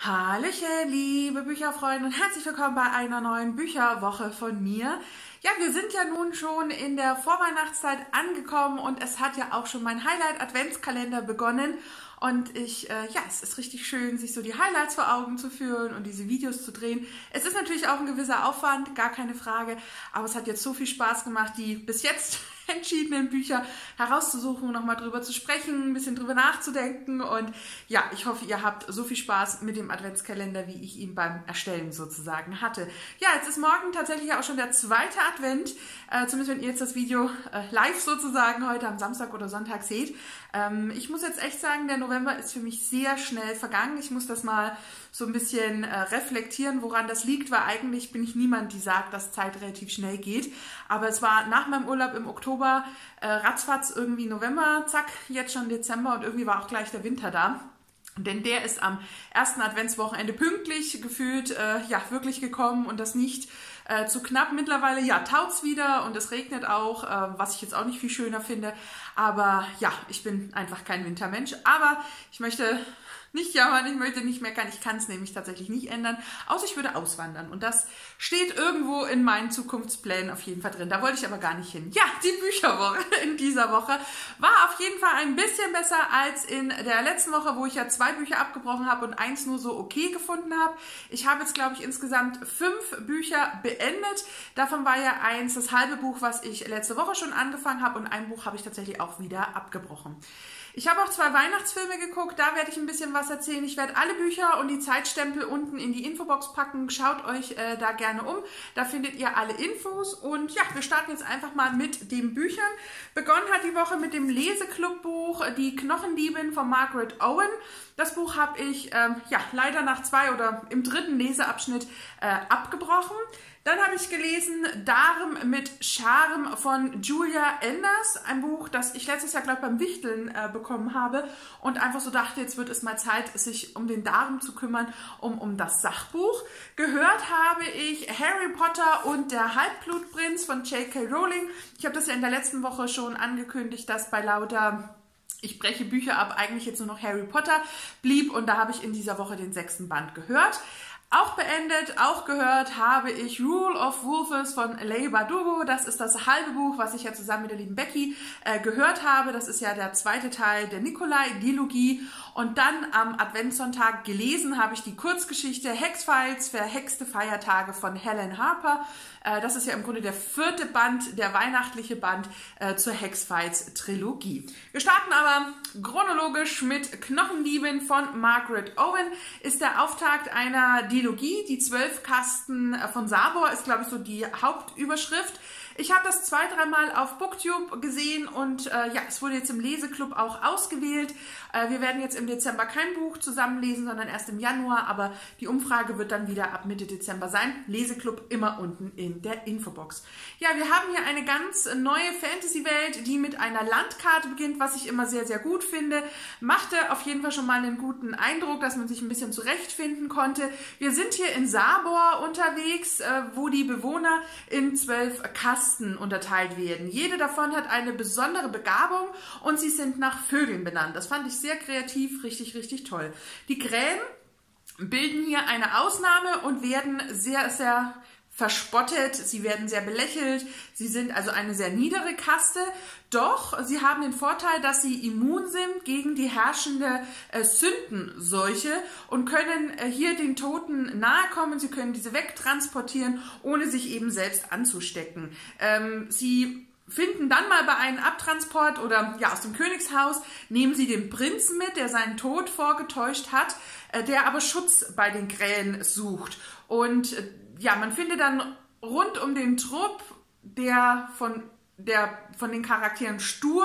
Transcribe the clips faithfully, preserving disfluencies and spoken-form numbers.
Hallöchen, liebe Bücherfreunde und herzlich willkommen bei einer neuen Bücherwoche von mir. Ja, wir sind ja nun schon in der Vorweihnachtszeit angekommen und es hat ja auch schon mein Highlight-Adventskalender begonnen. Und ich, äh, ja, es ist richtig schön, sich so die Highlights vor Augen zu führen und diese Videos zu drehen. Es ist natürlich auch ein gewisser Aufwand, gar keine Frage, aber es hat jetzt so viel Spaß gemacht, die bis jetzt entschiedenen Bücher herauszusuchen, nochmal drüber zu sprechen, ein bisschen drüber nachzudenken und ja, ich hoffe, ihr habt so viel Spaß mit dem Adventskalender, wie ich ihn beim Erstellen sozusagen hatte. Ja, jetzt ist morgen tatsächlich auch schon der zweite Advent, äh, zumindest wenn ihr jetzt das Video äh, live sozusagen heute am Samstag oder Sonntag seht. Ähm, ich muss jetzt echt sagen, der November ist für mich sehr schnell vergangen. Ich muss das mal so ein bisschen äh, reflektieren, woran das liegt, weil eigentlich bin ich niemand, die sagt, dass Zeit relativ schnell geht. Aber es war nach meinem Urlaub im Oktober äh, ratzfatz irgendwie November, zack, jetzt schon Dezember und irgendwie war auch gleich der Winter da. Denn der ist am ersten Adventswochenende pünktlich gefühlt, äh, ja, wirklich gekommen und das nicht äh, zu knapp. Mittlerweile, ja, taut's wieder und es regnet auch, äh, was ich jetzt auch nicht viel schöner finde. Aber ja, ich bin einfach kein Wintermensch. Aber ich möchte nicht jammern, ich möchte nicht meckern, ich kann es nämlich tatsächlich nicht ändern, außer ich würde auswandern. Und das steht irgendwo in meinen Zukunftsplänen auf jeden Fall drin. Da wollte ich aber gar nicht hin. Ja, die Bücherwoche in dieser Woche war auf jeden Fall ein bisschen besser als in der letzten Woche, wo ich ja zwei Bücher abgebrochen habe und eins nur so okay gefunden habe. Ich habe jetzt, glaube ich, insgesamt fünf Bücher beendet. Davon war ja eins das halbe Buch, was ich letzte Woche schon angefangen habe und ein Buch habe ich tatsächlich auch wieder abgebrochen. Ich habe auch zwei Weihnachtsfilme geguckt, da werde ich ein bisschen was erzählen. Ich werde alle Bücher und die Zeitstempel unten in die Infobox packen. Schaut euch äh, da gerne um, da findet ihr alle Infos. Und ja, wir starten jetzt einfach mal mit den Büchern. Begonnen hat die Woche mit dem Leseclub-Buch Die Knochendiebin von Margaret Owen. Das Buch habe ich ähm, ja, leider nach zwei oder im dritten Leseabschnitt äh, abgebrochen. Dann habe ich gelesen Darm mit Charme von Julia Enders, ein Buch, das ich letztes Jahr, glaube ich, beim Wichteln äh, bekommen habe und einfach so dachte, jetzt wird es mal Zeit, sich um den Darm zu kümmern, um, um das Sachbuch. Gehört habe ich Harry Potter und der Halbblutprinz von J K Rowling. Ich habe das ja in der letzten Woche schon angekündigt, dass bei lauter Ich breche Bücher ab eigentlich jetzt nur noch Harry Potter blieb und da habe ich in dieser Woche den sechsten Band gehört. Auch beendet, auch gehört habe ich Rule of Wolves von Leigh Bardugo. Das ist das halbe Buch, was ich ja zusammen mit der lieben Becky äh, gehört habe. Das ist ja der zweite Teil der Nikolai-Dilogie. Und dann am Adventssonntag gelesen habe ich die Kurzgeschichte Hexfiles, verhexte Feiertage von Helen Harper. Äh, das ist ja im Grunde der vierte Band, der weihnachtliche Band äh, zur Hexfiles-Trilogie. Wir starten aber chronologisch mit Knochendiebin von Margaret Owen. Ist der Auftakt einer Dilogie. Die zwölf Kasten von Sabor ist, glaube ich, so die Hauptüberschrift. Ich habe das zwei, dreimal auf Booktube gesehen und äh, ja, es wurde jetzt im Leseclub auch ausgewählt. Äh, wir werden jetzt im Dezember kein Buch zusammenlesen, sondern erst im Januar, aber die Umfrage wird dann wieder ab Mitte Dezember sein. Leseclub immer unten in der Infobox. Ja, wir haben hier eine ganz neue Fantasy-Welt, die mit einer Landkarte beginnt, was ich immer sehr, sehr gut finde. Machte auf jeden Fall schon mal einen guten Eindruck, dass man sich ein bisschen zurechtfinden konnte. Wir sind hier in Sabor unterwegs, äh, wo die Bewohner in zwölf Kasten unterteilt werden. Jede davon hat eine besondere Begabung und sie sind nach Vögeln benannt. Das fand ich sehr kreativ, richtig, richtig toll. Die Krähen bilden hier eine Ausnahme und werden sehr, sehr verspottet, sie werden sehr belächelt, sie sind also eine sehr niedere Kaste, doch sie haben den Vorteil, dass sie immun sind gegen die herrschende äh, Sündenseuche und können äh, hier den Toten nahe kommen, sie können diese wegtransportieren, ohne sich eben selbst anzustecken. Ähm, sie finden dann mal bei einem Abtransport oder ja aus dem Königshaus, nehmen sie den Prinzen mit, der seinen Tod vorgetäuscht hat, äh, der aber Schutz bei den Krähen sucht. Und äh, ja, man findet dann rund um den Trupp, der von, der von den Charakteren Stur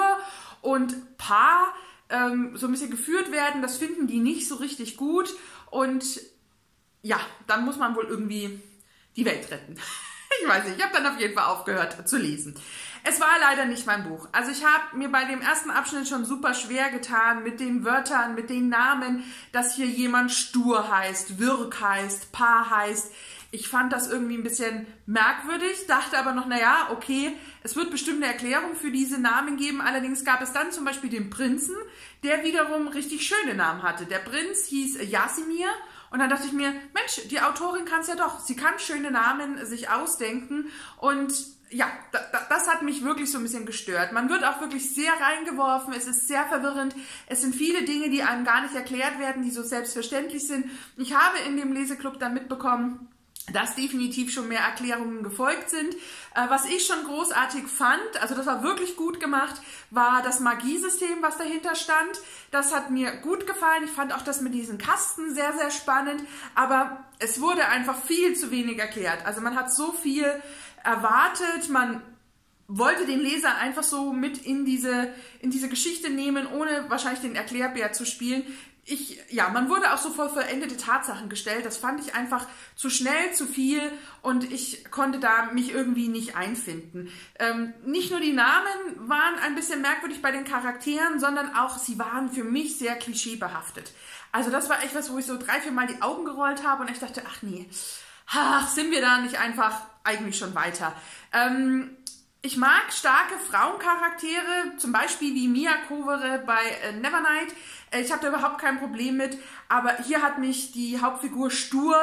und Paar ähm, so ein bisschen geführt werden. Das finden die nicht so richtig gut. Und ja, dann muss man wohl irgendwie die Welt retten. Ich weiß nicht, ich habe dann auf jeden Fall aufgehört zu lesen. Es war leider nicht mein Buch. Also ich habe mir bei dem ersten Abschnitt schon super schwer getan mit den Wörtern, mit den Namen, dass hier jemand Stur heißt, Wirk heißt, Paar heißt. Ich fand das irgendwie ein bisschen merkwürdig, dachte aber noch, naja, okay, es wird bestimmt eine Erklärung für diese Namen geben. Allerdings gab es dann zum Beispiel den Prinzen, der wiederum richtig schöne Namen hatte. Der Prinz hieß Jasimir Und dann dachte ich mir, Mensch, die Autorin kann es ja doch. Sie kann schöne Namen sich ausdenken und ja, das hat mich wirklich so ein bisschen gestört. Man wird auch wirklich sehr reingeworfen, es ist sehr verwirrend. Es sind viele Dinge, die einem gar nicht erklärt werden, die so selbstverständlich sind. Ich habe in dem Leseclub dann mitbekommen, dass definitiv schon mehr Erklärungen gefolgt sind. Äh, was ich schon großartig fand, also das war wirklich gut gemacht, war das Magiesystem, was dahinter stand. Das hat mir gut gefallen. Ich fand auch das mit diesen Kasten sehr, sehr spannend. Aber es wurde einfach viel zu wenig erklärt. Also man hat so viel erwartet, man wollte den Leser einfach so mit in diese, in diese Geschichte nehmen, ohne wahrscheinlich den Erklärbär zu spielen. Ich, ja, man wurde auch so vor vollendete Tatsachen gestellt. Das fand ich einfach zu schnell, zu viel und ich konnte da mich irgendwie nicht einfinden. Ähm, nicht nur die Namen waren ein bisschen merkwürdig bei den Charakteren, sondern auch sie waren für mich sehr klischeebehaftet. Also das war echt was, wo ich so drei, vier Mal die Augen gerollt habe und ich dachte, ach nee, ach, sind wir da nicht einfach eigentlich schon weiter? Ähm, Ich mag starke Frauencharaktere, zum Beispiel wie Mia Covere bei äh, Nevernight. Äh, ich habe da überhaupt kein Problem mit, aber hier hat mich die Hauptfigur Stur,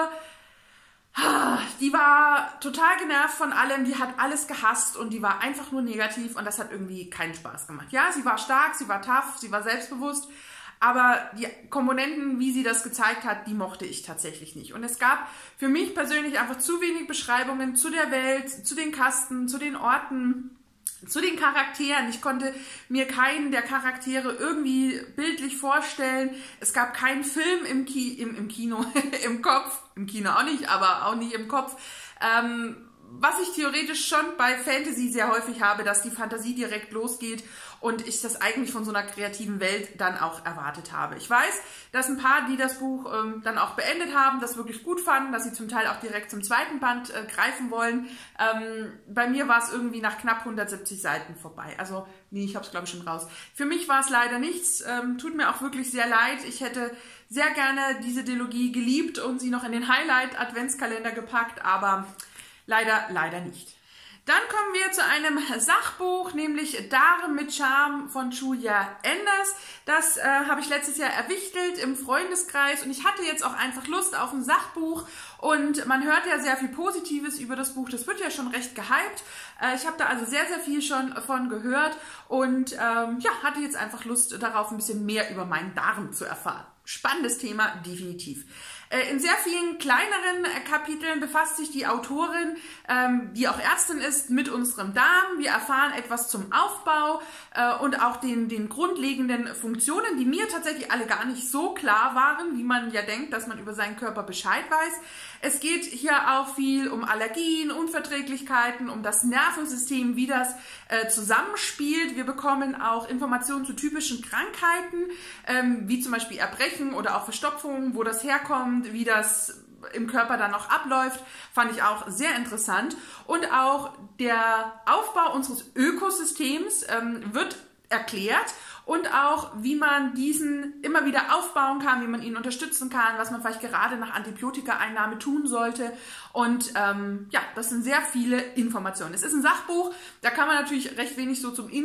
die war total genervt von allem, die hat alles gehasst und die war einfach nur negativ und das hat irgendwie keinen Spaß gemacht. Ja, sie war stark, sie war tough, sie war selbstbewusst, aber die Komponenten, wie sie das gezeigt hat, die mochte ich tatsächlich nicht. Und es gab für mich persönlich einfach zu wenig Beschreibungen zu der Welt, zu den Kasten, zu den Orten, zu den Charakteren. Ich konnte mir keinen der Charaktere irgendwie bildlich vorstellen. Es gab keinen Film im, Ki im, im Kino, im Kopf, im Kino auch nicht, aber auch nicht im Kopf. Ähm, was ich theoretisch schon bei Fantasy sehr häufig habe, dass die Fantasie direkt losgeht und ich das eigentlich von so einer kreativen Welt dann auch erwartet habe. Ich weiß, dass ein paar, die das Buch ähm, dann auch beendet haben, das wirklich gut fanden, dass sie zum Teil auch direkt zum zweiten Band äh, greifen wollen. Ähm, bei mir war es irgendwie nach knapp hundertsiebzig Seiten vorbei. Also, nee, ich habe es glaube ich schon raus. Für mich war es leider nichts. Ähm, tut mir auch wirklich sehr leid. Ich hätte sehr gerne diese Dilogie geliebt und sie noch in den Highlight-Adventskalender gepackt, aber leider, leider nicht. Dann kommen wir zu einem Sachbuch, nämlich Dare mit Charme von Julia Enders. Das äh, habe ich letztes Jahr erwichtelt im Freundeskreis und ich hatte jetzt auch einfach Lust auf ein Sachbuch und man hört ja sehr viel Positives über das Buch. Das wird ja schon recht gehypt. Äh, ich habe da also sehr, sehr viel schon von gehört und ähm, ja, hatte jetzt einfach Lust darauf, ein bisschen mehr über meinen Darm zu erfahren. Spannendes Thema, definitiv. In sehr vielen kleineren Kapiteln befasst sich die Autorin, die auch Ärztin ist, mit unserem Darm. Wir erfahren etwas zum Aufbau und auch den, den grundlegenden Funktionen, die mir tatsächlich alle gar nicht so klar waren, wie man ja denkt, dass man über seinen Körper Bescheid weiß. Es geht hier auch viel um Allergien, Unverträglichkeiten, um das Nervensystem, wie das äh, zusammenspielt. Wir bekommen auch Informationen zu typischen Krankheiten, ähm, wie zum Beispiel Erbrechen oder auch Verstopfungen, wo das herkommt, wie das im Körper dann noch abläuft, fand ich auch sehr interessant. Und auch der Aufbau unseres Ökosystems ähm, wird erklärt und auch, wie man diesen immer wieder aufbauen kann, wie man ihn unterstützen kann, was man vielleicht gerade nach Antibiotikaeinnahme tun sollte. Und ähm, ja, das sind sehr viele Informationen. Es ist ein Sachbuch, da kann man natürlich recht wenig so zum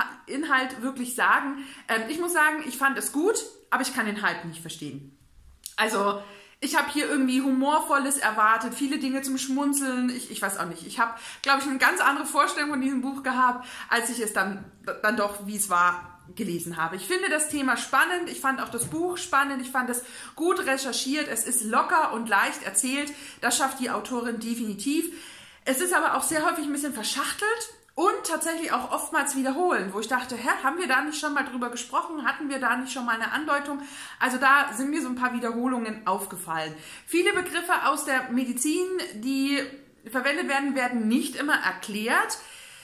Inhalt wirklich sagen. Ähm, ich muss sagen, ich fand es gut, aber ich kann den Hype nicht verstehen. Also ich habe hier irgendwie Humorvolles erwartet, viele Dinge zum Schmunzeln. Ich, ich weiß auch nicht. Ich habe, glaube ich, eine ganz andere Vorstellung von diesem Buch gehabt, als ich es dann, dann doch, wie es war, gelesen habe. Ich finde das Thema spannend. Ich fand auch das Buch spannend. Ich fand es gut recherchiert. Es ist locker und leicht erzählt. Das schafft die Autorin definitiv. Es ist aber auch sehr häufig ein bisschen verschachtelt. Und tatsächlich auch oftmals wiederholen, wo ich dachte, hä, haben wir da nicht schon mal drüber gesprochen? Hatten wir da nicht schon mal eine Andeutung? Also da sind mir so ein paar Wiederholungen aufgefallen. Viele Begriffe aus der Medizin, die verwendet werden, werden nicht immer erklärt.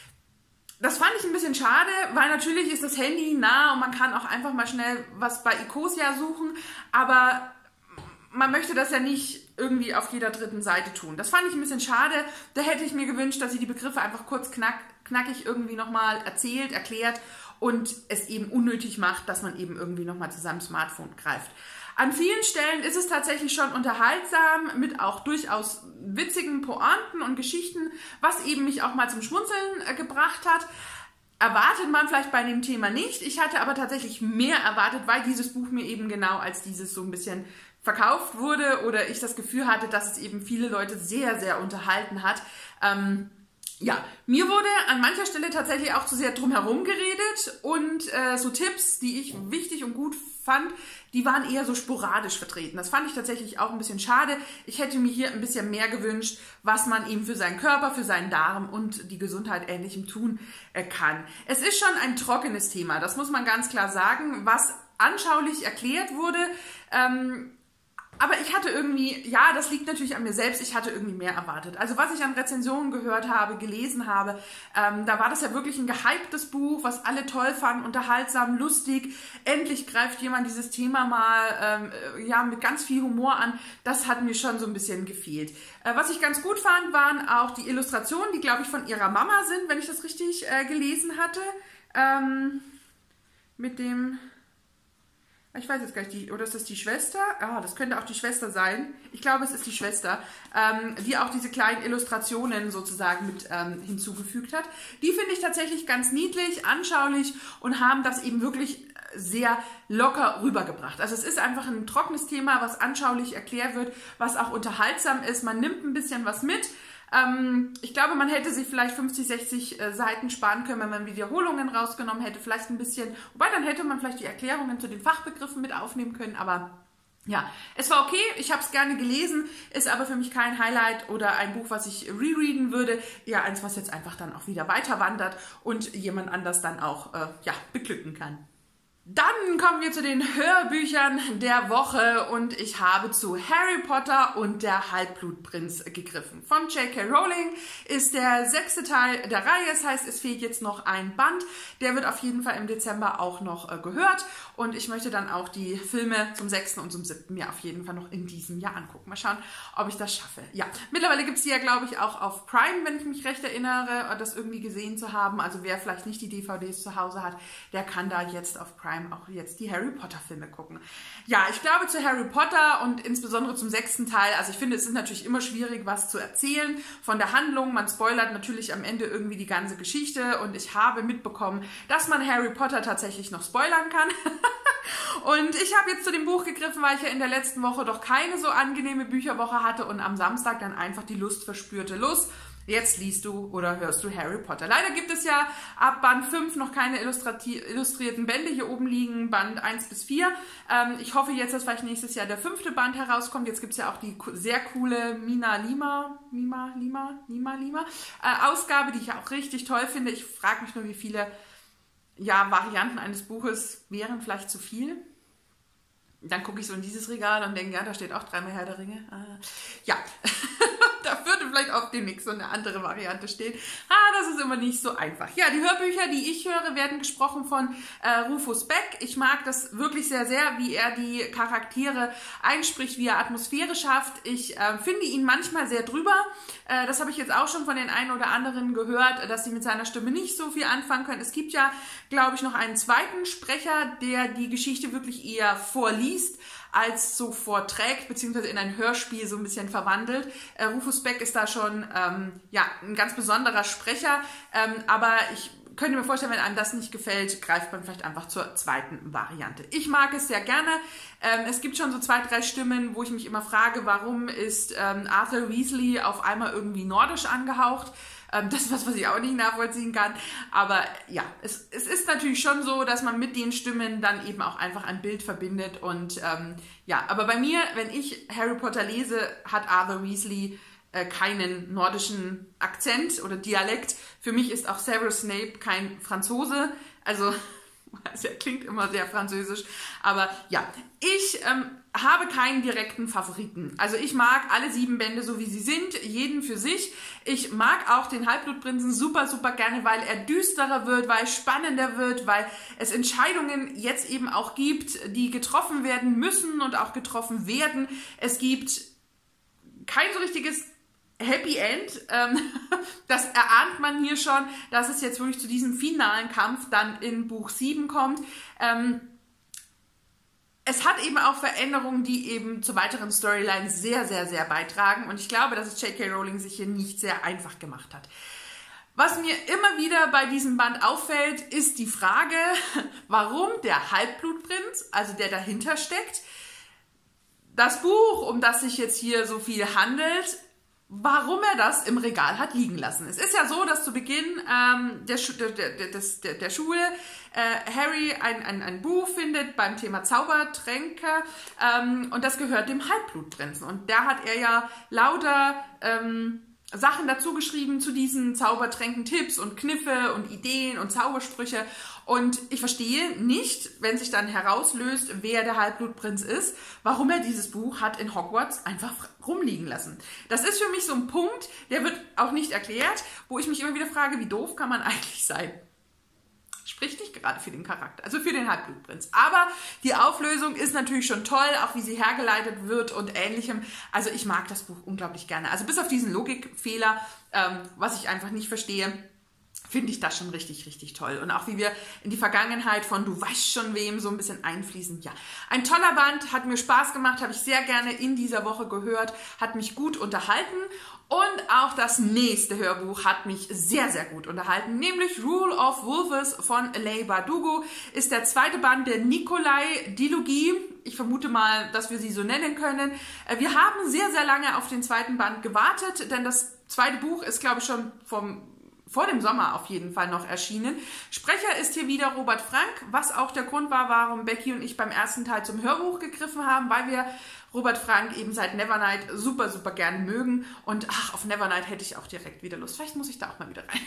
Das fand ich ein bisschen schade, weil natürlich ist das Handy nah und man kann auch einfach mal schnell was bei Ecosia suchen, aber man möchte das ja nicht irgendwie auf jeder dritten Seite tun. Das fand ich ein bisschen schade. Da hätte ich mir gewünscht, dass sie die Begriffe einfach kurz knack, knackig irgendwie nochmal erzählt, erklärt und es eben unnötig macht, dass man eben irgendwie nochmal zu seinem Smartphone greift. An vielen Stellen ist es tatsächlich schon unterhaltsam, mit auch durchaus witzigen Pointen und Geschichten, was eben mich auch mal zum Schmunzeln äh, gebracht hat. Erwartet man vielleicht bei dem Thema nicht. Ich hatte aber tatsächlich mehr erwartet, weil dieses Buch mir eben genau als dieses so ein bisschen verkauft wurde oder ich das Gefühl hatte, dass es eben viele Leute sehr, sehr unterhalten hat. Ähm, ja, mir wurde an mancher Stelle tatsächlich auch zu sehr drumherum geredet und äh, so Tipps, die ich wichtig und gut fand, die waren eher so sporadisch vertreten. Das fand ich tatsächlich auch ein bisschen schade. Ich hätte mir hier ein bisschen mehr gewünscht, was man eben für seinen Körper, für seinen Darm und die Gesundheit Ähnlichem tun äh, kann. Es ist schon ein trockenes Thema, das muss man ganz klar sagen, was anschaulich erklärt wurde. Ähm, Aber ich hatte irgendwie, ja, das liegt natürlich an mir selbst, ich hatte irgendwie mehr erwartet. Also was ich an Rezensionen gehört habe, gelesen habe, ähm, da war das ja wirklich ein gehyptes Buch, was alle toll fanden, unterhaltsam, lustig. Endlich greift jemand dieses Thema mal ähm, ja, mit ganz viel Humor an. Das hat mir schon so ein bisschen gefehlt. Äh, was ich ganz gut fand, waren auch die Illustrationen, die, glaube ich, von ihrer Mama sind, wenn ich das richtig äh, gelesen hatte. Ähm, mit dem... Ich weiß jetzt gar nicht, die, oder ist das die Schwester? Ah, das könnte auch die Schwester sein. Ich glaube, es ist die Schwester, ähm, die auch diese kleinen Illustrationen sozusagen mit ähm, hinzugefügt hat. Die finde ich tatsächlich ganz niedlich, anschaulich und haben das eben wirklich sehr locker rübergebracht. Also es ist einfach ein trockenes Thema, was anschaulich erklärt wird, was auch unterhaltsam ist. Man nimmt ein bisschen was mit. Ähm, ich glaube, man hätte sich vielleicht fünfzig, sechzig äh, Seiten sparen können, wenn man Wiederholungen rausgenommen hätte. Vielleicht ein bisschen, wobei dann hätte man vielleicht die Erklärungen zu den Fachbegriffen mit aufnehmen können. Aber ja, es war okay. Ich habe es gerne gelesen, ist aber für mich kein Highlight oder ein Buch, was ich rereaden würde. Eher eins, was jetzt einfach dann auch wieder weiter wandert und jemand anders dann auch äh, ja, beglücken kann. Dann kommen wir zu den Hörbüchern der Woche und ich habe zu Harry Potter und der Halbblutprinz gegriffen. Von J K Rowling ist der sechste Teil der Reihe, das heißt, es fehlt jetzt noch ein Band. Der wird auf jeden Fall im Dezember auch noch äh, gehört und ich möchte dann auch die Filme zum sechsten und zum siebten mir auf jeden Fall noch in diesem Jahr angucken. Mal schauen, ob ich das schaffe. Ja, mittlerweile gibt es die ja, glaube ich, auch auf Prime, wenn ich mich recht erinnere, das irgendwie gesehen zu haben. Also wer vielleicht nicht die D V Ds zu Hause hat, der kann da jetzt auf Prime auch jetzt die Harry Potter Filme gucken. Ja, ich glaube zu Harry Potter und insbesondere zum sechsten Teil, also ich finde, es ist natürlich immer schwierig, was zu erzählen von der Handlung. Man spoilert natürlich am Ende irgendwie die ganze Geschichte und ich habe mitbekommen, dass man Harry Potter tatsächlich noch spoilern kann. Und ich habe jetzt zu dem Buch gegriffen, weil ich ja in der letzten Woche doch keine so angenehme Bücherwoche hatte und am Samstag dann einfach die Lust verspürte. Los, jetzt liest du oder hörst du Harry Potter. Leider gibt es ja ab Band fünf noch keine illustrierten Bände. Hier oben liegen Band eins bis vier. Ähm, ich hoffe jetzt, dass vielleicht nächstes Jahr der fünfte Band herauskommt. Jetzt gibt es ja auch die sehr coole Mina Lima, Lima, Lima, Lima, Lima äh, Ausgabe, die ich ja auch richtig toll finde. Ich frage mich nur, wie viele ja, Varianten eines Buches wären vielleicht zu viel. Dann gucke ich so in dieses Regal und denke, ja, da steht auch dreimal Herr der Ringe. Äh, ja, da würde vielleicht auf dem nächsten so eine andere Variante stehen. Ah, das ist immer nicht so einfach. Ja, die Hörbücher, die ich höre, werden gesprochen von äh, Rufus Beck. Ich mag das wirklich sehr, sehr, wie er die Charaktere einspricht, wie er Atmosphäre schafft. Ich äh, finde ihn manchmal sehr drüber. Äh, das habe ich jetzt auch schon von den einen oder anderen gehört, dass sie mit seiner Stimme nicht so viel anfangen können. Es gibt ja, glaube ich, noch einen zweiten Sprecher, der die Geschichte wirklich eher vorliest, als so vorträgt, beziehungsweise in ein Hörspiel so ein bisschen verwandelt. Äh, Rufus Beck ist da schon ähm, ja, ein ganz besonderer Sprecher, ähm, aber ich könnte mir vorstellen, wenn einem das nicht gefällt, greift man vielleicht einfach zur zweiten Variante. Ich mag es sehr gerne. Ähm, es gibt schon so zwei, drei Stimmen, wo ich mich immer frage, warum ist ähm, Arthur Weasley auf einmal irgendwie nordisch angehaucht? Das ist was, was ich auch nicht nachvollziehen kann. Aber ja, es, es ist natürlich schon so, dass man mit den Stimmen dann eben auch einfach ein Bild verbindet. Und ähm, ja, aber bei mir, wenn ich Harry Potter lese, hat Arthur Weasley äh, keinen nordischen Akzent oder Dialekt. Für mich ist auch Severus Snape kein Franzose. Also, er klingt immer sehr französisch. Aber ja, ich ähm, habe keinen direkten Favoriten. Also ich mag alle sieben Bände so wie sie sind, jeden für sich. Ich mag auch den Halbblutprinzen super, super gerne, weil er düsterer wird, weil spannender wird, weil es Entscheidungen jetzt eben auch gibt, die getroffen werden müssen und auch getroffen werden. Es gibt kein so richtiges Happy End, ähm, das erahnt man hier schon, dass es jetzt wirklich zu diesem finalen Kampf dann in Buch sieben kommt. Ähm, es hat eben auch Veränderungen, die eben zur weiteren Storyline sehr, sehr, sehr beitragen und ich glaube, dass es J K Rowling sich hier nicht sehr einfach gemacht hat. Was mir immer wieder bei diesem Band auffällt, ist die Frage, warum der Halbblutprinz, also der dahinter steckt, das Buch, um das sich jetzt hier so viel handelt, warum er das im Regal hat liegen lassen. Es ist ja so, dass zu Beginn ähm, der, Schu der, der, der, der Schule äh, Harry ein, ein, ein Buch findet beim Thema Zaubertränke ähm, und das gehört dem Halbblutprinzen. Und da hat er ja lauter ähm, Sachen dazu geschrieben zu diesen Zaubertränken, Tipps und Kniffe und Ideen und Zaubersprüche. Und ich verstehe nicht, wenn sich dann herauslöst, wer der Halbblutprinz ist, warum er dieses Buch hat in Hogwarts einfach rumliegen lassen. Das ist für mich so ein Punkt, der wird auch nicht erklärt, wo ich mich immer wieder frage, wie doof kann man eigentlich sein? Spricht nicht gerade für den Charakter, also für den Halbblutprinz. Aber die Auflösung ist natürlich schon toll, auch wie sie hergeleitet wird und Ähnlichem. Also ich mag das Buch unglaublich gerne. Also bis auf diesen Logikfehler, ähm, was ich einfach nicht verstehe, finde ich das schon richtig, richtig toll. Und auch wie wir in die Vergangenheit von Du weißt schon wem so ein bisschen einfließen. Ja, ein toller Band, hat mir Spaß gemacht, habe ich sehr gerne in dieser Woche gehört, hat mich gut unterhalten. Und auch das nächste Hörbuch hat mich sehr, sehr gut unterhalten, nämlich Rule of Wolves von Leigh Bardugo. Ist der zweite Band der Nikolai-Dilogie. Ich vermute mal, dass wir sie so nennen können. Wir haben sehr, sehr lange auf den zweiten Band gewartet, denn das zweite Buch ist, glaube ich, schon vom vor dem Sommer auf jeden Fall noch erschienen. Sprecher ist hier wieder Robert Frank, was auch der Grund war, warum Becky und ich beim ersten Teil zum Hörbuch gegriffen haben, weil wir Robert Frank eben seit Nevernight super, super gern mögen. Und ach, auf Nevernight hätte ich auch direkt wieder Lust. Vielleicht muss ich da auch mal wieder rein.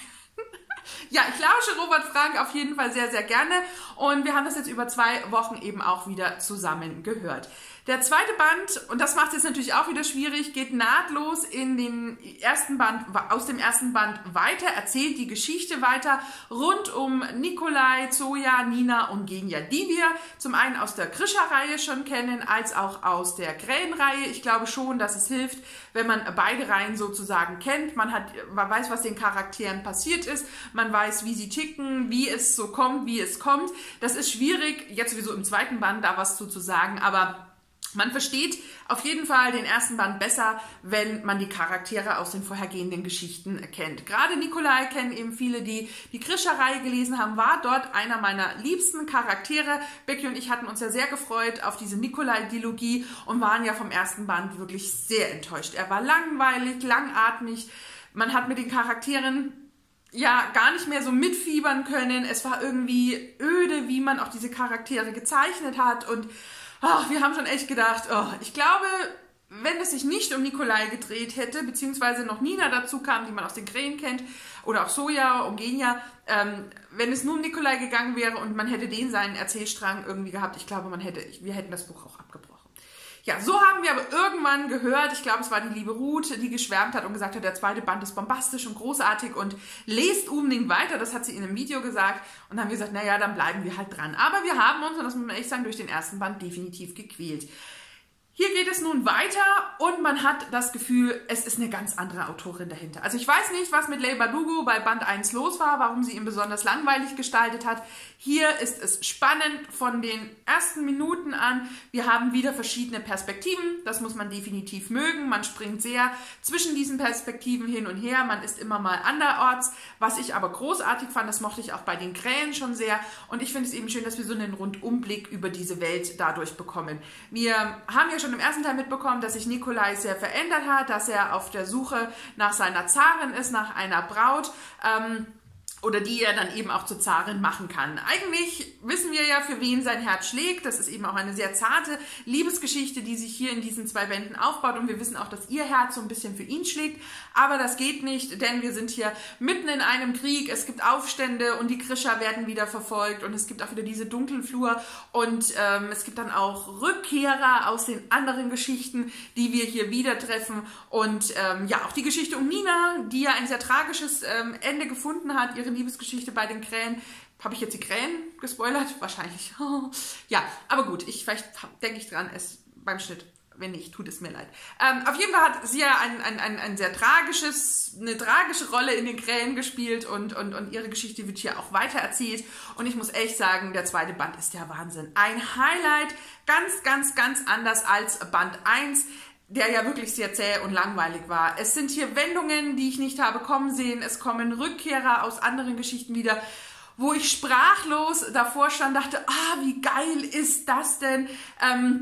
Ja, ich lausche Robert Frank auf jeden Fall sehr, sehr gerne. Und wir haben das jetzt über zwei Wochen eben auch wieder zusammen gehört. Der zweite Band, und das macht es jetzt natürlich auch wieder schwierig, geht nahtlos in den ersten Band, aus dem ersten Band weiter, erzählt die Geschichte weiter rund um Nikolai, Zoja, Nina und Genia, die wir zum einen aus der Grisha-Reihe schon kennen, als auch aus der Krähen-Reihe. Ich glaube schon, dass es hilft, wenn man beide Reihen sozusagen kennt. Man hat, man weiß, was den Charakteren passiert ist, man weiß, wie sie ticken, wie es so kommt, wie es kommt. Das ist schwierig, jetzt sowieso im zweiten Band da was zu, zu sagen, aber man versteht auf jeden Fall den ersten Band besser, wenn man die Charaktere aus den vorhergehenden Geschichten kennt. Gerade Nikolai kennen eben viele, die die Grisha-Reihe gelesen haben, war dort einer meiner liebsten Charaktere. Becky und ich hatten uns ja sehr gefreut auf diese Nikolai-Dilogie und waren ja vom ersten Band wirklich sehr enttäuscht. Er war langweilig, langatmig, man hat mit den Charakteren ja gar nicht mehr so mitfiebern können. Es war irgendwie öde, wie man auch diese Charaktere gezeichnet hat und oh, wir haben schon echt gedacht, oh, ich glaube, wenn es sich nicht um Nikolai gedreht hätte, beziehungsweise noch Nina dazu kam, die man aus den Krähen kennt, oder auch Zoja, um Genia, ähm, wenn es nur um Nikolai gegangen wäre und man hätte den seinen Erzählstrang irgendwie gehabt, ich glaube, man hätte, wir hätten das Buch auch abgebrochen. Ja, so haben wir aber irgendwann gehört, ich glaube, es war die liebe Ruth, die geschwärmt hat und gesagt hat, der zweite Band ist bombastisch und großartig und lest unbedingt weiter, das hat sie in einem Video gesagt und dann haben wir gesagt, naja, dann bleiben wir halt dran. Aber wir haben uns, und das muss man echt sagen, durch den ersten Band definitiv gequält. Hier geht es nun weiter und man hat das Gefühl, es ist eine ganz andere Autorin dahinter. Also ich weiß nicht, was mit Leigh Bardugo bei Band eins los war, warum sie ihn besonders langweilig gestaltet hat. Hier ist es spannend von den ersten Minuten an. Wir haben wieder verschiedene Perspektiven, das muss man definitiv mögen. Man springt sehr zwischen diesen Perspektiven hin und her, man ist immer mal anderorts. Was ich aber großartig fand, das mochte ich auch bei den Krähen schon sehr. Und ich finde es eben schön, dass wir so einen Rundumblick über diese Welt dadurch bekommen. Wir haben ja schon im ersten Teil mitbekommen, dass sich Nikolai sehr verändert hat, dass er auf der Suche nach seiner Zarin ist, nach einer Braut, ähm, oder die er dann eben auch zur Zarin machen kann. Eigentlich wissen wir ja, für wen sein Herz schlägt. Das ist eben auch eine sehr zarte Liebesgeschichte, die sich hier in diesen zwei Bänden aufbaut. Und wir wissen auch, dass ihr Herz so ein bisschen für ihn schlägt. Aber das geht nicht, denn wir sind hier mitten in einem Krieg. Es gibt Aufstände und die Grisha werden wieder verfolgt. Und es gibt auch wieder diese dunklen Flur. Und ähm, es gibt dann auch Rückkehrer aus den anderen Geschichten, die wir hier wieder treffen. Und ähm, ja, auch die Geschichte um Nina, die ja ein sehr tragisches ähm, Ende gefunden hat. Ihre Liebesgeschichte bei den Krähen. Habe ich jetzt die Krähen gespoilert? Wahrscheinlich. Ja, aber gut, ich, vielleicht denke ich dran, es beim Schnitt. Wenn nicht, tut es mir leid. Ähm, auf jeden Fall hat sie ja ein, ein, ein, ein sehr tragisches, eine tragische Rolle in den Krähen gespielt und, und, und ihre Geschichte wird hier auch weiter erzählt. Und ich muss echt sagen, der zweite Band ist der Wahnsinn. Ein Highlight, ganz, ganz, ganz anders als Band eins. Der ja wirklich sehr zäh und langweilig war. Es sind hier Wendungen, die ich nicht habe kommen sehen. Es kommen Rückkehrer aus anderen Geschichten wieder, wo ich sprachlos davor stand, dachte, ah, wie geil ist das denn? Ähm,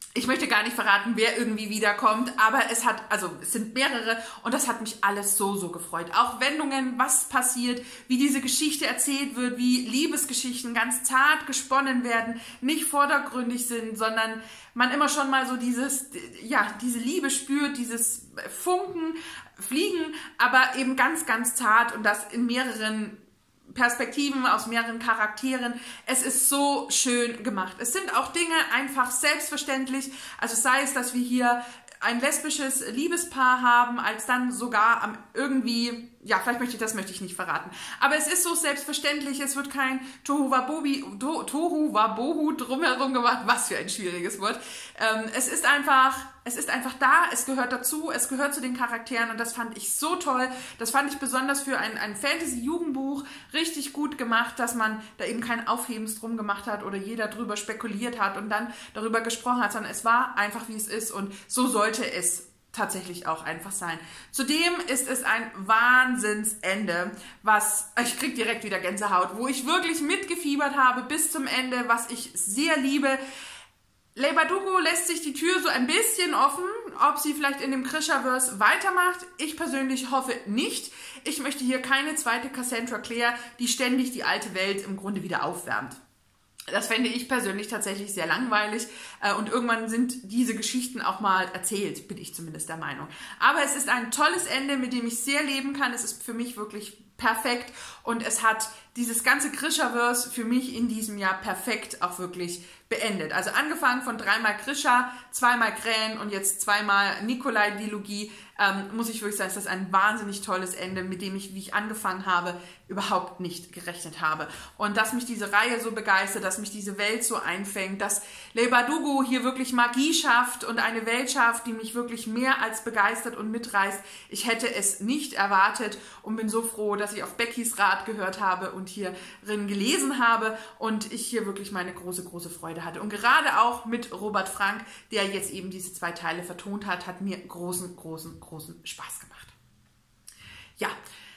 Ich möchte gar nicht verraten, wer irgendwie wiederkommt, aber es hat, also es sind mehrere und das hat mich alles so, so gefreut. Auch Wendungen, was passiert, wie diese Geschichte erzählt wird, wie Liebesgeschichten ganz zart gesponnen werden, nicht vordergründig sind, sondern man immer schon mal so dieses, ja, diese Liebe spürt, dieses Funken, Fliegen, aber eben ganz, ganz zart und das in mehreren Perspektiven, aus mehreren Charakteren. Es ist so schön gemacht. Es sind auch Dinge einfach selbstverständlich, also sei es, dass wir hier ein lesbisches Liebespaar haben, als dann sogar am irgendwie, ja, vielleicht möchte ich, das möchte ich nicht verraten, aber es ist so selbstverständlich, es wird kein Tohuwabobi, to, Tohuwabohu drumherum gemacht, was für ein schwieriges Wort. Ähm, es ist einfach, es ist einfach da, es gehört dazu, es gehört zu den Charakteren und das fand ich so toll, das fand ich besonders für ein, ein Fantasy-Jugendbuch richtig gut gemacht, dass man da eben kein Aufhebens drum gemacht hat oder jeder drüber spekuliert hat und dann darüber gesprochen hat, sondern es war einfach, wie es ist und so sollte es tatsächlich auch einfach sein. Zudem ist es ein Wahnsinnsende, was, ich krieg direkt wieder Gänsehaut, wo ich wirklich mitgefiebert habe bis zum Ende, was ich sehr liebe. Leigh Bardugo lässt sich die Tür so ein bisschen offen, ob sie vielleicht in dem Grishaverse weitermacht. Ich persönlich hoffe nicht. Ich möchte hier keine zweite Cassandra Clare, die ständig die alte Welt im Grunde wieder aufwärmt. Das fände ich persönlich tatsächlich sehr langweilig und irgendwann sind diese Geschichten auch mal erzählt, bin ich zumindest der Meinung. Aber es ist ein tolles Ende, mit dem ich sehr leben kann. Es ist für mich wirklich perfekt und es hat dieses ganze Grishaverse für mich in diesem Jahr perfekt auch wirklich beendet. Also angefangen von dreimal Grisha, zweimal Krähen und jetzt zweimal Nikolai-Dilogie, ähm, muss ich wirklich sagen, ist das ein wahnsinnig tolles Ende, mit dem ich, wie ich angefangen habe, überhaupt nicht gerechnet habe. Und dass mich diese Reihe so begeistert, dass mich diese Welt so einfängt, dass Leigh Bardugo hier wirklich Magie schafft und eine Welt schafft, die mich wirklich mehr als begeistert und mitreißt. Ich hätte es nicht erwartet und bin so froh, dass ich auf Beckys Rat gehört habe und hierin gelesen habe und ich hier wirklich meine große, große Freude hatte. Und gerade auch mit Robert Frank, der jetzt eben diese zwei Teile vertont hat, hat mir großen, großen, großen Spaß gemacht. Ja,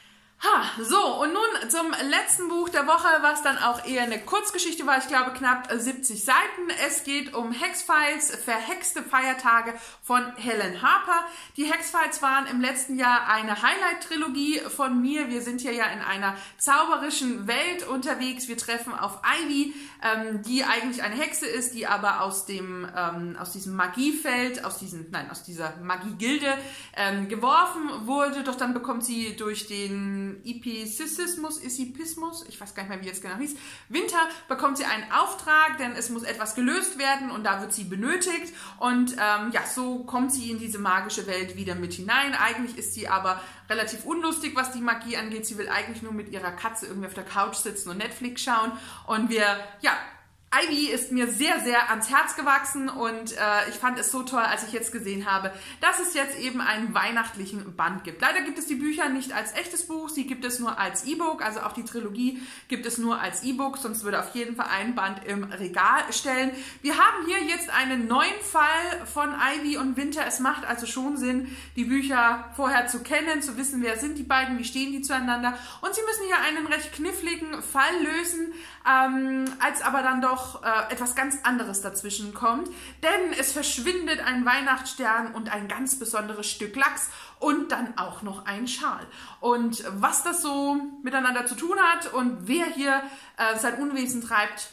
Ha, so, und nun zum letzten Buch der Woche, was dann auch eher eine Kurzgeschichte war, ich glaube knapp siebzig Seiten. Es geht um Hexfiles, verhexte Feiertage von Helen Harper. Die Hexfiles waren im letzten Jahr eine Highlight-Trilogie von mir. Wir sind hier ja in einer zauberischen Welt unterwegs. Wir treffen auf Ivy, ähm, die eigentlich eine Hexe ist, die aber aus dem ähm, aus diesem Magiefeld, aus diesem, nein, aus dieser Magiegilde ähm, geworfen wurde. Doch dann bekommt sie durch den Episismus, Isipismus, ich weiß gar nicht mehr, wie jetzt genau hieß, Winter, bekommt sie einen Auftrag, denn es muss etwas gelöst werden und da wird sie benötigt und ähm, ja, so kommt sie in diese magische Welt wieder mit hinein. Eigentlich ist sie aber relativ unlustig, was die Magie angeht. Sie will eigentlich nur mit ihrer Katze irgendwie auf der Couch sitzen und Netflix schauen und wir, ja, Ivy ist mir sehr, sehr ans Herz gewachsen und äh, ich fand es so toll, als ich jetzt gesehen habe, dass es jetzt eben einen weihnachtlichen Band gibt. Leider gibt es die Bücher nicht als echtes Buch, sie gibt es nur als E-Book, also auch die Trilogie gibt es nur als E-Book, sonst würde auf jeden Fall ein Band im Regal stellen. Wir haben hier jetzt einen neuen Fall von Ivy und Winter. Es macht also schon Sinn, die Bücher vorher zu kennen, zu wissen, wer sind die beiden, wie stehen die zueinander. Und sie müssen hier einen recht kniffligen Fall lösen, ähm, als aber dann doch äh, etwas ganz anderes dazwischen kommt, denn es verschwindet ein Weihnachtsstern und ein ganz besonderes Stück Lachs und dann auch noch ein Schal. Und was das so miteinander zu tun hat und wer hier äh, sein Unwesen treibt,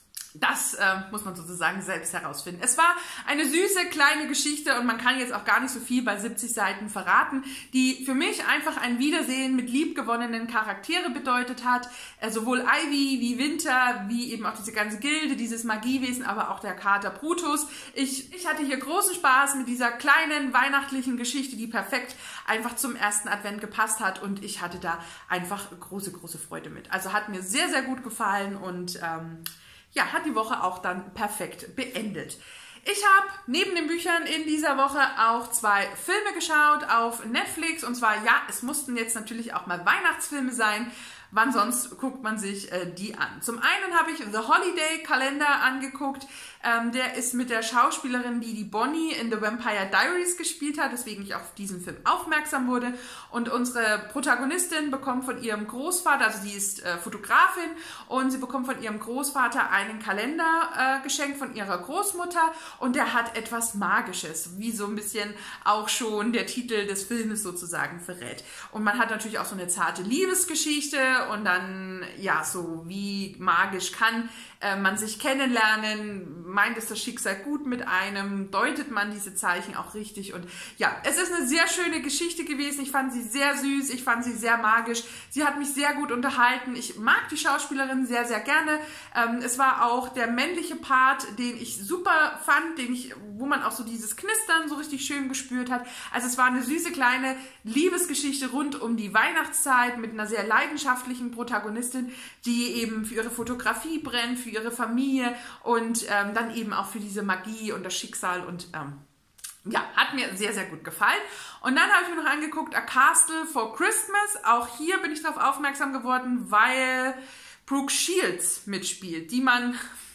das äh, muss man sozusagen selbst herausfinden. Es war eine süße kleine Geschichte und man kann jetzt auch gar nicht so viel bei siebzig Seiten verraten, die für mich einfach ein Wiedersehen mit liebgewonnenen Charaktere bedeutet hat. Äh, sowohl Ivy wie Winter, wie eben auch diese ganze Gilde, dieses Magiewesen, aber auch der Kater Brutus. Ich, ich hatte hier großen Spaß mit dieser kleinen weihnachtlichen Geschichte, die perfekt einfach zum ersten Advent gepasst hat und ich hatte da einfach große, große Freude mit. Also hat mir sehr, sehr gut gefallen und ähm, ja, hat die Woche auch dann perfekt beendet. Ich habe neben den Büchern in dieser Woche auch zwei Filme geschaut auf Netflix. Und zwar, ja, es mussten jetzt natürlich auch mal Weihnachtsfilme sein. Wann sonst guckt man sich äh, die an? Zum einen habe ich The Holiday Calendar angeguckt. Ähm, der ist mit der Schauspielerin, die die Bonnie in The Vampire Diaries gespielt hat, weswegen ich auf diesen Film aufmerksam wurde. Und unsere Protagonistin bekommt von ihrem Großvater, also sie ist äh, Fotografin, und sie bekommt von ihrem Großvater einen Kalender äh, geschenkt von ihrer Großmutter, und der hat etwas Magisches, wie so ein bisschen auch schon der Titel des Filmes sozusagen verrät. Und man hat natürlich auch so eine zarte Liebesgeschichte und dann, ja, so wie magisch kann äh, man sich kennenlernen, meint es das Schicksal gut mit einem, deutet man diese Zeichen auch richtig, und ja, es ist eine sehr schöne Geschichte gewesen. Ich fand sie sehr süß, ich fand sie sehr magisch, sie hat mich sehr gut unterhalten, ich mag die Schauspielerin sehr, sehr gerne. Ähm, es war auch der männliche Part, den ich super fand, den ich, wo man auch so dieses Knistern so richtig schön gespürt hat. Also es war eine süße kleine Liebesgeschichte rund um die Weihnachtszeit mit einer sehr leidenschaftlichen Protagonistin, die eben für ihre Fotografie brennt, für ihre Familie und ähm, dann eben auch für diese Magie und das Schicksal, und ähm, ja, hat mir sehr, sehr gut gefallen. Und dann habe ich mir noch angeguckt, A Castle for Christmas. Auch hier bin ich darauf aufmerksam geworden, weil Brooke Shields mitspielt, die man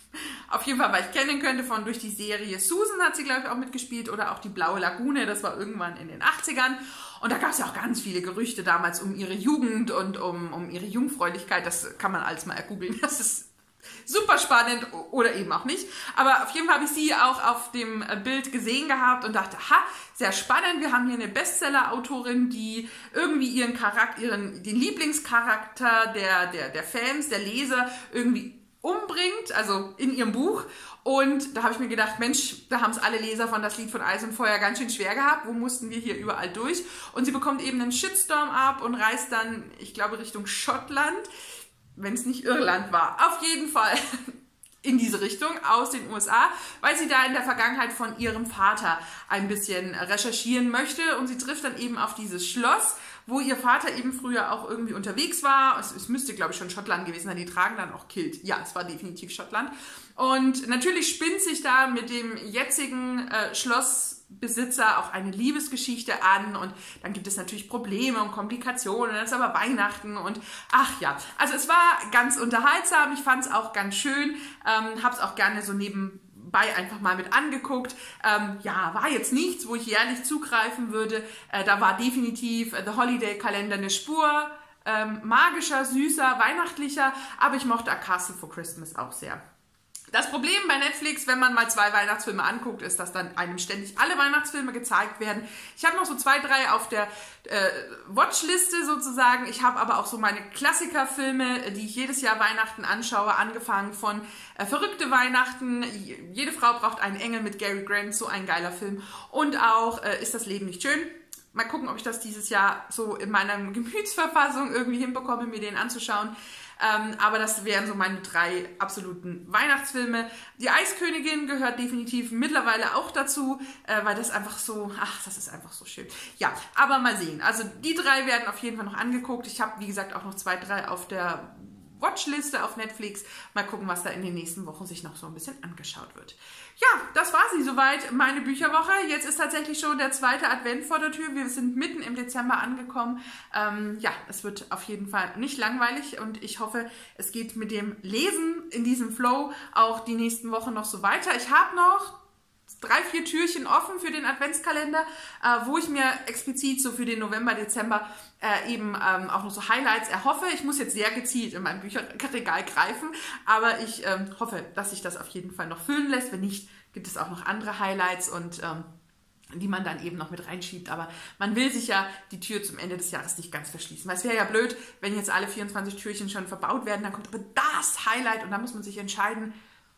auf jeden Fall vielleicht kennen könnte von durch die Serie Susan, hat sie, glaube ich, auch mitgespielt, oder auch die Blaue Lagune, das war irgendwann in den achtzigern. Und da gab es ja auch ganz viele Gerüchte damals um ihre Jugend und um, um ihre Jungfräulichkeit. Das kann man alles mal ergoogeln. Das ist super spannend oder eben auch nicht. Aber auf jeden Fall habe ich sie auch auf dem Bild gesehen gehabt und dachte, ha, sehr spannend. Wir haben hier eine Bestseller-Autorin, die irgendwie ihren Charakter, ihren, den Lieblingscharakter der, der, der Fans, der Leser irgendwie umbringt, also in ihrem Buch. Und da habe ich mir gedacht, Mensch, da haben es alle Leser von Das Lied von Eis und Feuer ganz schön schwer gehabt. Wo mussten wir hier überall durch? Und sie bekommt eben einen Shitstorm ab und reist dann, ich glaube, Richtung Schottland, wenn es nicht Irland war. Auf jeden Fall in diese Richtung aus den U S A, weil sie da in der Vergangenheit von ihrem Vater ein bisschen recherchieren möchte. Und sie trifft dann eben auf dieses Schloss, wo ihr Vater eben früher auch irgendwie unterwegs war. Es, es müsste, glaube ich, schon Schottland gewesen sein. Die tragen dann auch Kilt. Ja, es war definitiv Schottland. Und natürlich spinnt sich da mit dem jetzigen äh, Schlossbesitzer auch eine Liebesgeschichte an. Und dann gibt es natürlich Probleme und Komplikationen. Dann ist aber Weihnachten und ach ja. Also es war ganz unterhaltsam. Ich fand es auch ganz schön. Ähm, habe es auch gerne so neben bei einfach mal mit angeguckt. Ähm, ja, war jetzt nichts, wo ich jährlich zugreifen würde. Äh, da war definitiv äh, The Holiday Kalender eine Spur ähm, magischer, süßer, weihnachtlicher, aber ich mochte A Castle for Christmas auch sehr. Das Problem bei Netflix, wenn man mal zwei Weihnachtsfilme anguckt, ist, dass dann einem ständig alle Weihnachtsfilme gezeigt werden. Ich habe noch so zwei, drei auf der äh, Watchliste sozusagen. Ich habe aber auch so meine Klassikerfilme, die ich jedes Jahr Weihnachten anschaue, angefangen von äh, Verrückte Weihnachten, Jede Frau braucht einen Engel mit Gary Grant, so ein geiler Film. Und auch äh, Ist das Leben nicht schön? Mal gucken, ob ich das dieses Jahr so in meiner Gemütsverfassung irgendwie hinbekomme, mir den anzuschauen. Ähm, aber das wären so meine drei absoluten Weihnachtsfilme. Die Eiskönigin gehört definitiv mittlerweile auch dazu, äh, weil das einfach so, ach, das ist einfach so schön. Ja, aber mal sehen. Also die drei werden auf jeden Fall noch angeguckt. Ich habe, wie gesagt, auch noch zwei, drei auf der Watchliste auf Netflix. Mal gucken, was da in den nächsten Wochen sich noch so ein bisschen angeschaut wird. Ja, das war sie soweit, meine Bücherwoche. Jetzt ist tatsächlich schon der zweite Advent vor der Tür. Wir sind mitten im Dezember angekommen. Ähm, ja, es wird auf jeden Fall nicht langweilig und ich hoffe, es geht mit dem Lesen in diesem Flow auch die nächsten Wochen noch so weiter. Ich habe noch drei, vier Türchen offen für den Adventskalender, äh, wo ich mir explizit so für den November, Dezember äh, eben ähm, auch noch so Highlights erhoffe. Ich muss jetzt sehr gezielt in mein Bücherregal greifen, aber ich ähm, hoffe, dass sich das auf jeden Fall noch füllen lässt. Wenn nicht, gibt es auch noch andere Highlights und ähm, die man dann eben noch mit reinschiebt. Aber man will sich ja die Tür zum Ende des Jahres nicht ganz verschließen. Weil es wäre ja blöd, wenn jetzt alle vierundzwanzig Türchen schon verbaut werden, dann kommt aber das Highlight und dann muss man sich entscheiden.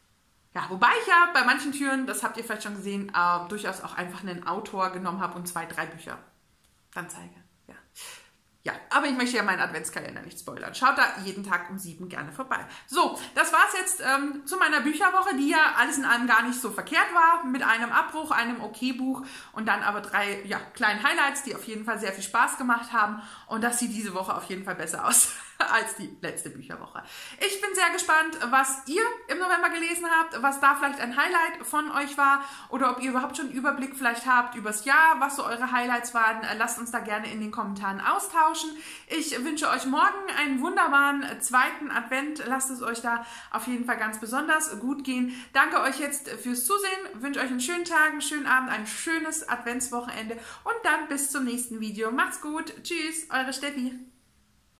Ja, wobei ich ja bei manchen Türen, das habt ihr vielleicht schon gesehen, äh, durchaus auch einfach einen Autor genommen habe und zwei, drei Bücher dann zeige. Ja. Ja, aber ich möchte ja meinen Adventskalender nicht spoilern. Schaut da jeden Tag um sieben gerne vorbei. So, das war's jetzt ähm, zu meiner Bücherwoche, die ja alles in allem gar nicht so verkehrt war, mit einem Abbruch, einem Okay-Buch und dann aber drei ja, kleinen Highlights, die auf jeden Fall sehr viel Spaß gemacht haben und das sieht diese Woche auf jeden Fall besser aus als die letzte Bücherwoche. Ich bin sehr gespannt, was ihr im November gelesen habt, was da vielleicht ein Highlight von euch war oder ob ihr überhaupt schon einen Überblick vielleicht habt übers Jahr, was so eure Highlights waren. Lasst uns da gerne in den Kommentaren austauschen. Ich wünsche euch morgen einen wunderbaren zweiten Advent. Lasst es euch da auf jeden Fall ganz besonders gut gehen. Danke euch jetzt fürs Zusehen. Wünsche euch einen schönen Tag, einen schönen Abend, ein schönes Adventswochenende und dann bis zum nächsten Video. Macht's gut. Tschüss, eure Steffi.